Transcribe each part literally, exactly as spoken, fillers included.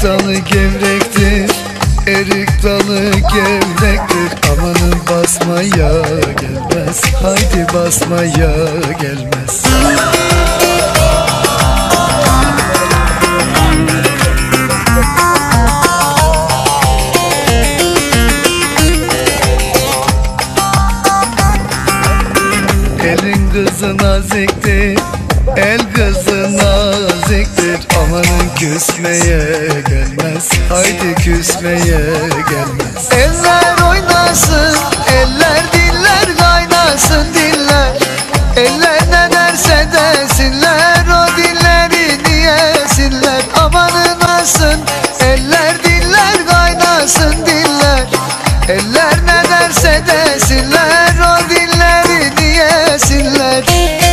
dalı gevrektir, erik dalı gevrektir. Amanın basmaya gelmez, haydi basmaya gelmez. Elin kızı naziktir, el kızı naziktir. Amanın küsmeye gelmez, haydi küsmeye gelmez. Eller oynasın, eller diller kaynasın diller. Eller ne derse desinler, o dilleri niyesinler. Amanın asın, eller diller kaynasın diller. Eller ne derse desinler, o dilleri niyesinler.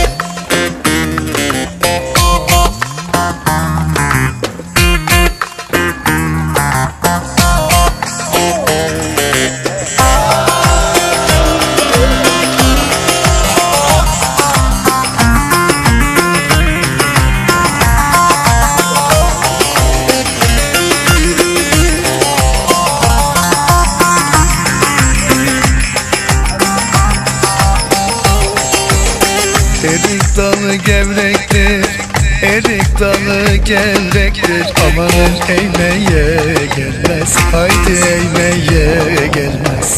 Erik dalı gevrektir, erik dalı gevrektir. Amanın eğmeye gelmez, haydi eğmeye gelmez.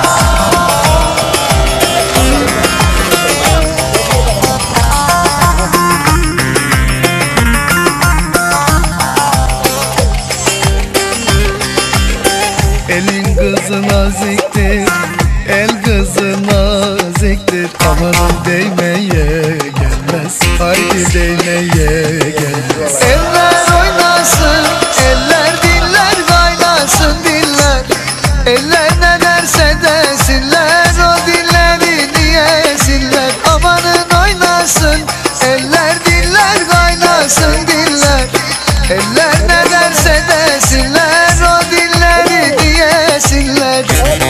Elin kızı naziktir, el kızı naziktir. Amanın değmeye gelmez, haydi değmeye gelmez. Eller oynasın, eller diller kaynasın diller. Eller ne derse desinler, o dilleri niyesinler. Amanın oynasın, eller diller kaynasın diller. Eller ne derse desinler, o dilleri niyesinler.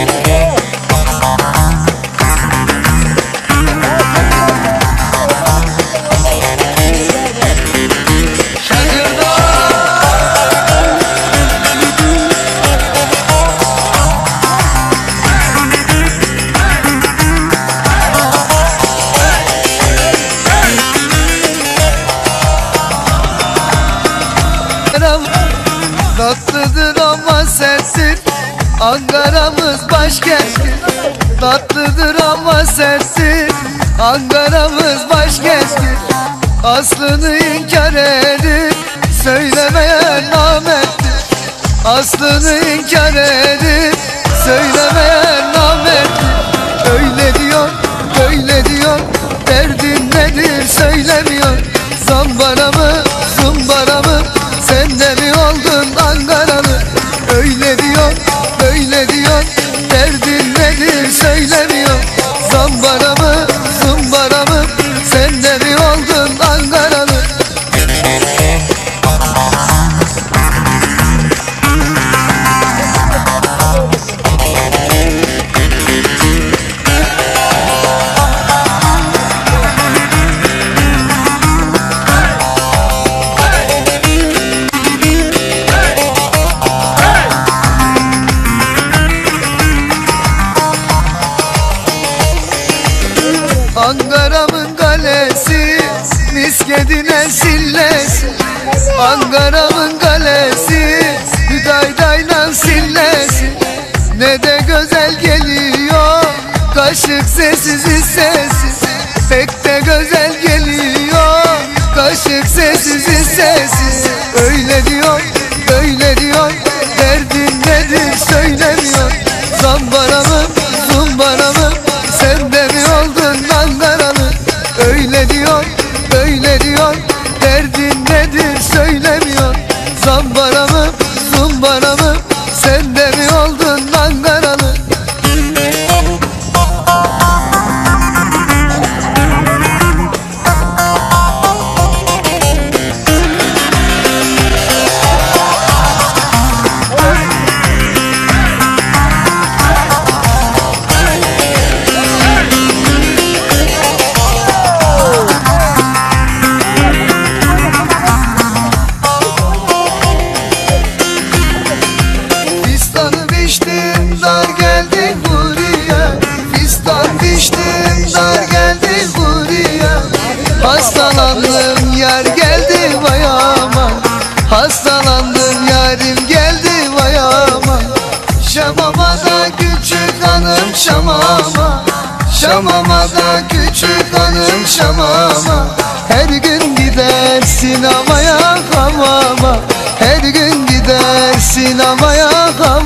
Tatlıdır ama serttir, Ankara'mız başkenttir. Tatlıdır ama serttir, Ankara'mız başkenttir. Aslını inkar edip söylemeyen namerttir. Aslını inkar edip söylemeyen namerttir. Öyle diyor, böyle diyor, derdin nedir söylemiyor. Zambara mı, zumbara mı, sen de mi oldun Ankaralı? Öyle diyor, böyle diyor, derdin nedir söylemiyor. Zambara mı, zumbara mı, sen de mi oldun Ankaralı? Ankara'mın kalesi, miskedine sillesi. Ankara'mın kalesi, hüdaydayla sillesi. Ne de güzel geliyor, kaşık sessiz sessiz. Pek de güzel geliyor, kaşık sessiz sessiz. Öyle diyor, böyle diyor, derdin nedir söylemiyor. Zambara mı, zumbara mı, sen de mi oldun Ankaralı? Öyle diyor, böyle diyor, derdin nedir söylemiyor. Zambara mı, zumbara mı, sen de mi oldun Ankaralı? Şamama, Şamama da küçük hanım Şamama. Her gün gider sinemaya hamama, her gün gider sinemaya hamama.